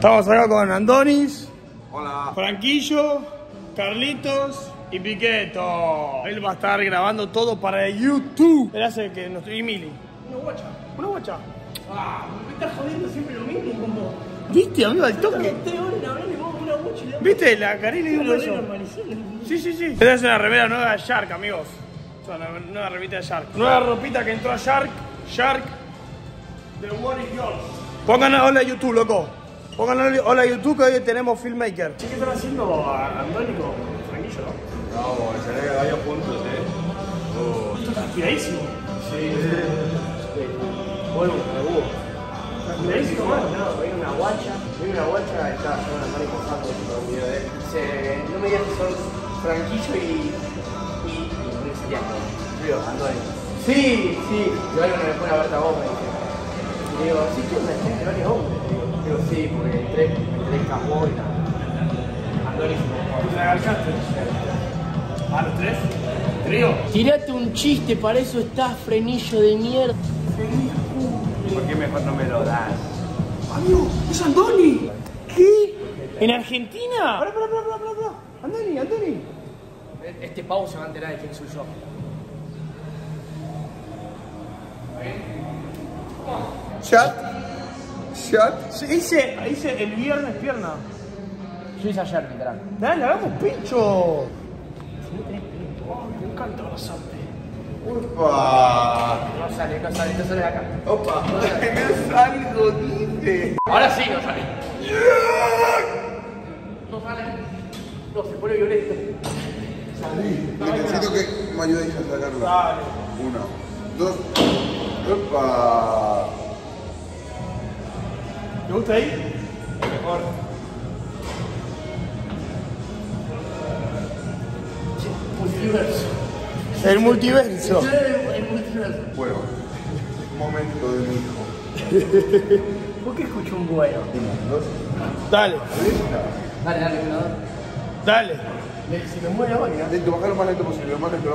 Estamos acá con Andonis. Hola. Franquillo, Carlitos y Piqueto. Él va a estar grabando todo para YouTube. Él hace que nos... Y Mili. Una guacha. Ah, me estás jodiendo siempre lo mismo. ¿Viste, amigo, al toque? 3 horas en hablar y vos una guacha. ¿Viste? La Karina le dio eso. Sí. Esta es una remera nueva de Shark, amigos. Es una nueva remita de Shark. Nueva ropita que entró a Shark. Shark. The one is yours. Pongan hola a YouTube, loco. Pónganle hola a YouTube que hoy tenemos Filmmaker. ¿Qué están haciendo Andoni con Franquillo, no? No, será que vaya juntos, Esto está transpiradísimo. Sí. Bueno, transpiradísimo, man. No, viene una guacha, está con la mano mojando. No me digas que son Franquillo y Digo, Andoni. Sí. Yo algo no me pone a verte a vos, me dice. Y digo, sí, que una gente de varios hombres. Digo, sí, porque entré escapó y nada. Andoni se mojó. ¿La garcaste? ¿A los 3? ¿Trío? Tirate un chiste, para eso estás, frenillo de mierda. ¿Por qué mejor no me lo das? Amigo, es Andoni. ¿Qué? ¿En Argentina? Pará. Andoni. Este pavo se va a enterar de quién soy yo. Chat. Hice el viernes pierna. Yo hice ayer, literal. Dale, hagamos pincho. Me encanta abrazarte. Upa. No sale de acá. Opa. No salgo, dice. Ahora sí no sale. No sale. No, se pone violento. Necesito que me ayudéis a sacarlo. Dale. 1, 2. Opa. ¿Te gusta ahí? Mejor. Multiverso. El multiverso. El multiverso. Bueno, momento de mi hijo. ¿Por qué escucho un bueno? 1, 2. Dale. Dale, cuidado. Dale. Si me muero, máquina. Lento, bajar lo más lento posible, lo más lento.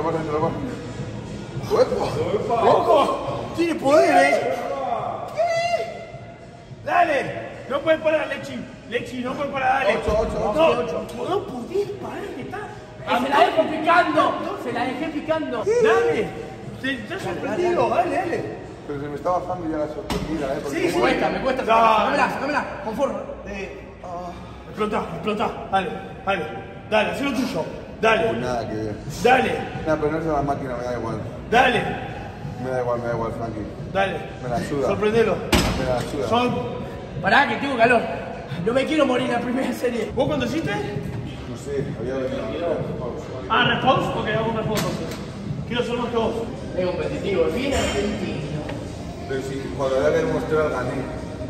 ¡Uepa! ¡Loco! Tiene poder, ¿Qué? Dale. No puedes parar, Lexi, no puedes parar, dale. 8. No podés parar, que está. Se la dejé picando. Dale. Te has sorprendido, dale. Pero se me está bajando ya la sorprendida, porque Sí, como Me cuesta. Dale. Sácamela, con forma. Explotá. Dale, haz lo tuyo. Dale. nada que ver. Dale. Nada, pero no es la máquina, me da igual. Dale. Me da igual, Frankie. Dale. Me la ayuda. Sorprendelo. Me la ayuda. Pará, que tengo calor. No me quiero morir en la primera serie. ¿Vos cuándo hiciste? No sé, había venido. ¿Response? Ok, hago un response. Quiero ser más que vos. Es competitivo, bien argentino. Pero si cuando había que demostrar, gané.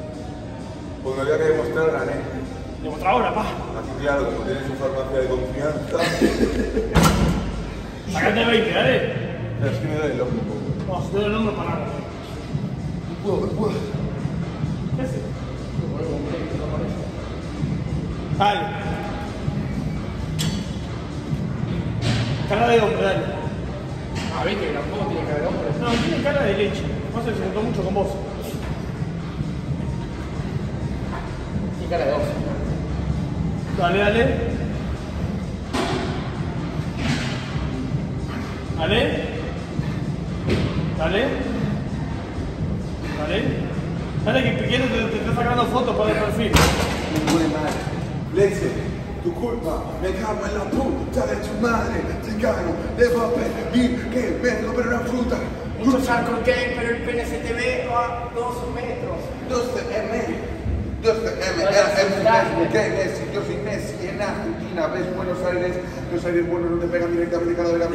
Demostrá ahora, pa. Así claro, como tienes su farmacia de confianza. Sacate 20, dale. Pero es que me da el hombro un poco. No, si te doy el nombre para nada. No puedo. ¿Qué haces? Dale. Cara de hombre, dale. Viste que tampoco tiene que haber hombres. No, tiene cara de leche. No sé, se juntó mucho con vos. Tiene cara de oso. Dale. Dale. Dale que Piqueto te está sacando fotos para el perfil. Leche, tu culpa, me cago en la puta de tu madre. Te cago, debo pedir que me compre una fruta. Mucho charco que, pero el pene se te ve a 2 metros. 12 ¿Qué Messi? Yo soy Messi en Argentina, ves Buenos Aires bueno, no te pegan directamente cada vez.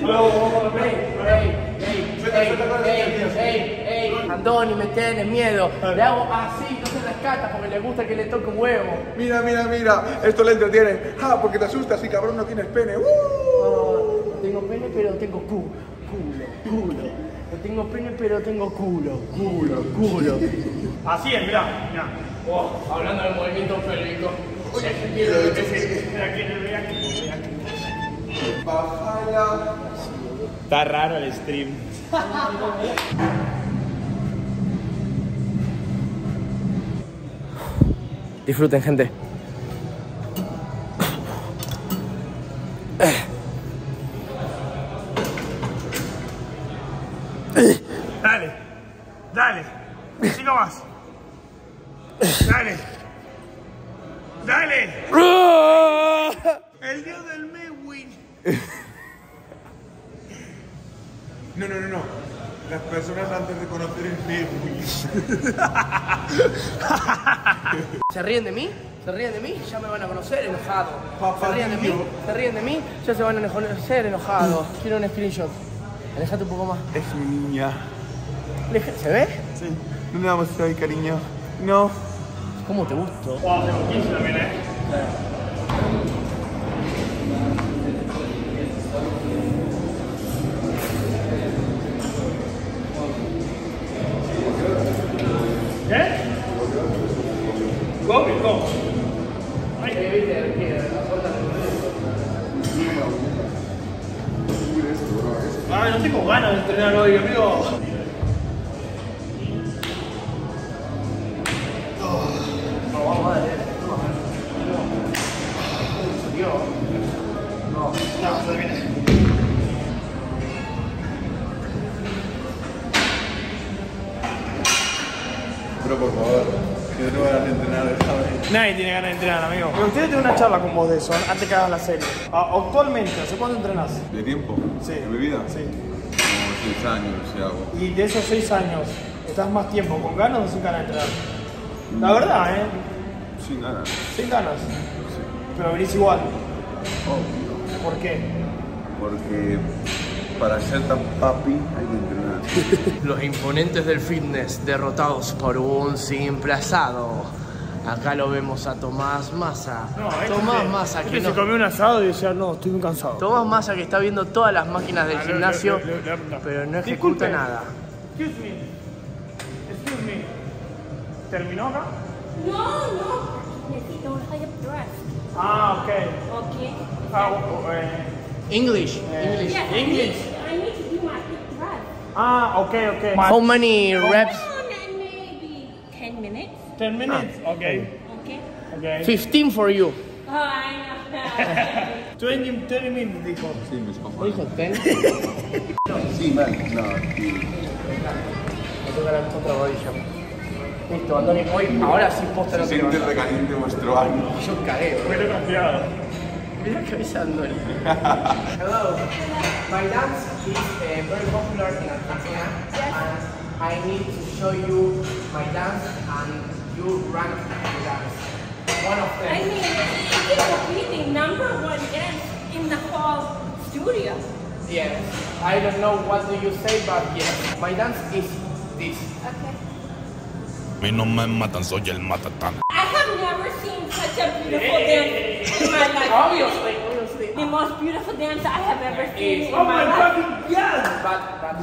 Ey, Andoni, me tenés miedo. Le hago así, no se rescata porque le gusta que le toque un huevo. Mira, esto le entretiene. Porque te asustas y cabrón no tienes pene. No tengo pene, pero tengo culo. No tengo pene, pero tengo culo. Así es, mirá. Hablando del movimiento pélvico. Bájala. Está raro el stream. Disfruten, gente. Dale, dale, 5 más. Dale, dale. El dios del Medwin. No. Las personas antes de conocer el Medwin. ¿Se ríen de mí? ¿Se ríen de mí? Ya me van a conocer enojado. Papá ¿Se ríen de mí? mío. ¿Se ríen de mí? Ya se van a conocer enojado. Quiero un screenshot. Alejate un poco más. Es mi niña. ¿Se ve? Sí. No le damos ahí, cariño. No. ¿Cómo te gustó? Wow, tengo 15 también, ¿Qué? Go. Ay, no tengo ganas de entrenar hoy, amigo. No, se viene. Pero por favor, que no van a entrenar esta vez. Nadie tiene ganas de entrenar, amigo. Me gustaría tener una charla con vos de eso, antes que hagas la serie. Actualmente, ¿hace cuánto entrenás? ¿De tiempo? Sí. ¿De mi vida? Sí. Como 6 años, si hago. Y de esos 6 años, ¿estás más tiempo con ganas o sin ganas de entrenar? La verdad, ¿eh? Sin ganas. Sin ganas. Sí. Pero venís igual. Obvio. ¿Por qué? Porque para ser tan papi hay que entrenar. Los imponentes del fitness derrotados por un simple asado. Acá lo vemos a Tomás Massa. Tomás Massa que se no. comió un asado y decía, no, estoy muy cansado. Tomás Massa que está viendo todas las máquinas del gimnasio, pero no ejecuta Disculpe. nada. Excuse me. ¿Terminó acá? No. Necesito un high dress. Ah, ok. Okay. English. Yes, English. I need to do my hip dress. Ok. How many reps? Maybe 10 minutes. 10 minutes? Okay. Ok. 15 for you. Oh, I know. 20 minutes, dijo. Sí, mis ¿No cojones. dijo 10? Sí, man. No, tío. Me toca la otra rodilla. Listo, Andoni, hoy, ahora sí posta no Se te siente levantas. recaliente vuestro ano. Yo cagué, bro. Fue confiado. Mira la cabeza de Andoni. Hello. My dance is very popular in Argentina. And I need to show you my dance and you rank the dance. One of them. I mean, it will be the #1 dance in the whole studio. Yes. I don't know what do you say, but yes. My dance is this. Okay. A mí no me matan, soy el matatán. I have never seen such a beautiful dance in my life. Obviously. The most beautiful dance I have ever seen in Oh my my life. fucking god! But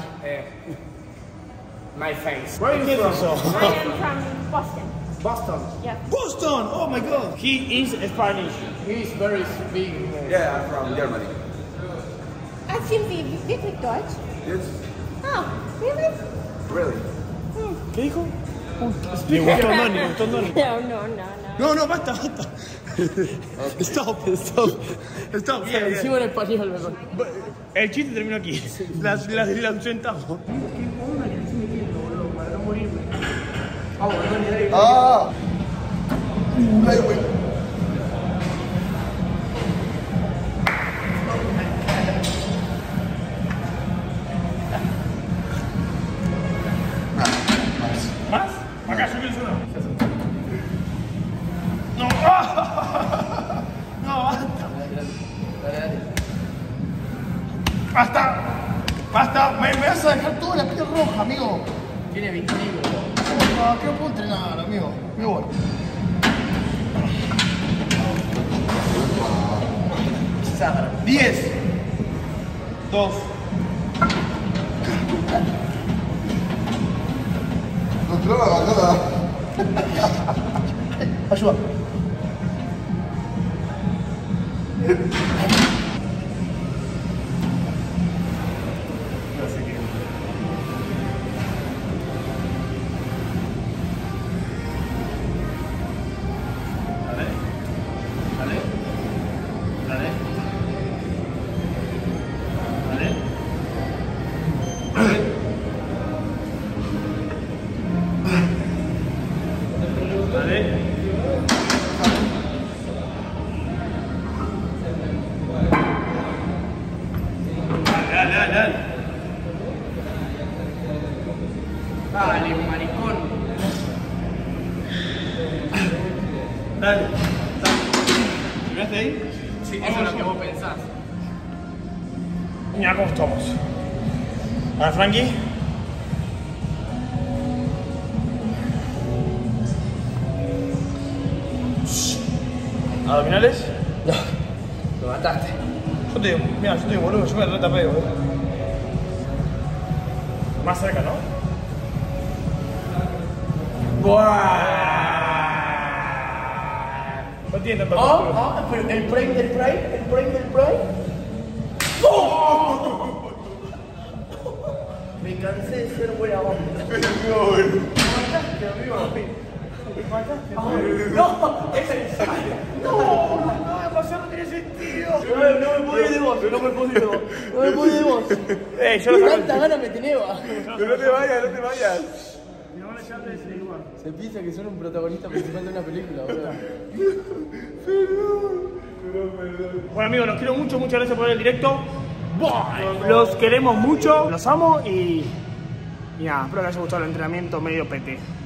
my face. Where are you from? I am from Boston. Boston. Yeah. Boston! Oh my god! He is Spanish. He is very big. Yeah, I'm from Germany. I sind Sie wirklich Deutsch? Yes. Oh, really? Really? ¿Qué dijo? Le gustó Andoni, le gustó Andoni. No. No, basta. Stop. Bien. Encima en español, mejor. El chiste terminó aquí. La ausentamos. Vamos, Andoni, dale. Ah! Ay, güey. ¿Más? Acá, subimos uno. No. No, basta. Basta. Me vas a dejar toda la piel roja, amigo. Tiene vitiligo. No, que no puedo entrenar, amigo. Me voy. Sagra. 10. 2. No traba, nada. Ayuda. dale. ¿Terminaste ahí? Sí, eso es lo que vos pensás. Mira cómo estamos. Ahora, Frankie. ¿Abdominales? Lo mataste. Yo te digo, mira, yo te digo, boludo, yo me retapeo, boludo. Más cerca, ¿no? No tiene tanta postura. Pero el prime del prime. Me cansé de ser buena onda. No, es en serio. No, demasiado no tiene sentido. No me puedo ir de vos. Yo lo saco. Tanta gana me tenés, va. Pero no te vayas. Se piensa que son un protagonista principal de una película, boludo. Bueno, amigos, los quiero mucho, muchas gracias por ver el directo. Los queremos mucho, los amo y nada, espero que les haya gustado el entrenamiento medio PT.